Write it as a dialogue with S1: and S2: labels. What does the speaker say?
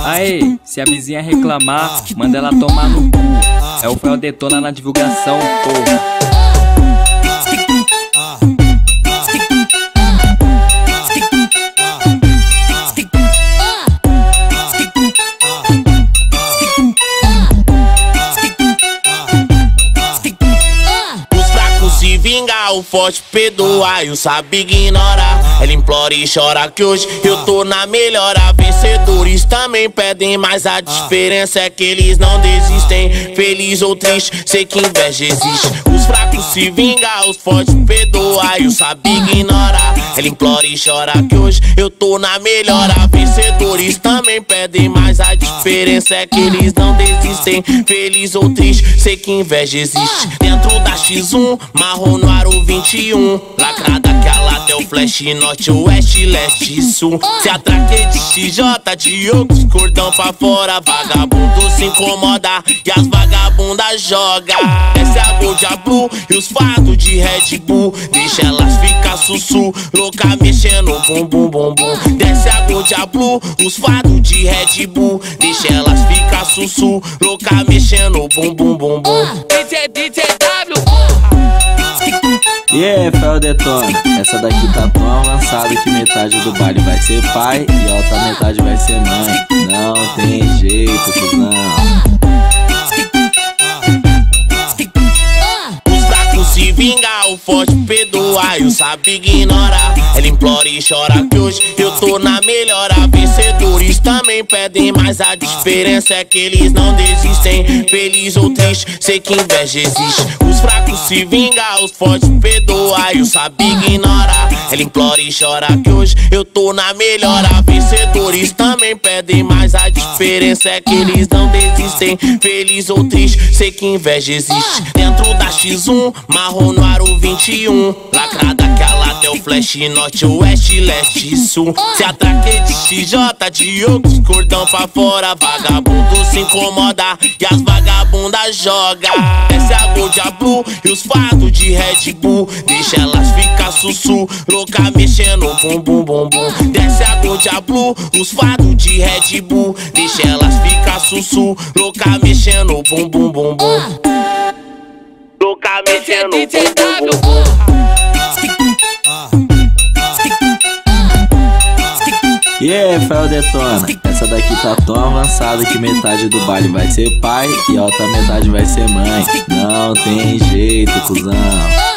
S1: Aê, se a vizinha reclamar, manda ela tomar no cu. É o Fel Detona na divulgação, porra.
S2: Se vingar, o forte perdoa e o sabe ignorar. Ela implora e chora que hoje eu tô na melhora. Vencedores também pedem, mas a diferença é que eles não desistem. Feliz ou triste, sei que inveja existe. Os fracos se vingar, os fortes perdoa e o sabe ignorar. Ela implora e chora que hoje eu tô na melhora. Vencedores também pedem, mas a diferença é que eles não desistem. Feliz ou triste, sei que inveja existe. Dentro da X1, marrom no aro 21, lacrada que a lata é o flash, norte, oeste, leste e sul. Se atraquei de XJ, Diogo, cordão pra fora. Vagabundo se incomoda e as vagabundas joga. Essa é a Gold a Blue e os fados de Red Bull. Deixa elas ficar sussu, louca mexendo bum bum bum bum. Desce a Gold a Blue, os fados de Red Bull. Deixa elas ficar sussu, louca mexendo bum bum bum bum.
S3: DJW, porra.
S4: E aí, Fel Detona, essa daqui tá tão avançada que metade do baile vai ser pai e a outra metade vai ser mãe. Não tem jeito, cuzão.
S2: Os fracos se vingar, o forte perdoa e o sabe ignorar. Ela implora e chora que hoje eu tô na melhora. Vencedores também pedem, mas a diferença é que eles não desistem. Feliz ou triste, sei que inveja existe. Os fracos se vingar, os fortes perdoa e o sabe ignorar. Ela implora e chora que hoje eu tô na melhora. Vencedores também pedem, mas a diferença é que eles não desistem. Feliz ou triste, sei que inveja existe. Dentro da X1, marrom no aro 21, lacrada que a lata é o flash, norte, oeste, leste e sul. Se atraquei de XJ, Diogo, cordão pra fora. Vagabundo se incomoda e as vagabundas joga. Essa é a Gold a Blue e os fados de Red Bull. Deixa elas ficar sussu, louca mexendo bum bum bum bum. Desce a Gold a Blue, os fados de Red Bull. Deixa elas ficar sussu, louca mexendo bum bum bum bum. Louca mexendo bum bum bum bum.
S4: E aí, Fel Detona, essa daqui tá tão avançada que metade do baile vai ser pai e a outra metade vai ser mãe. Não tem jeito, cuzão.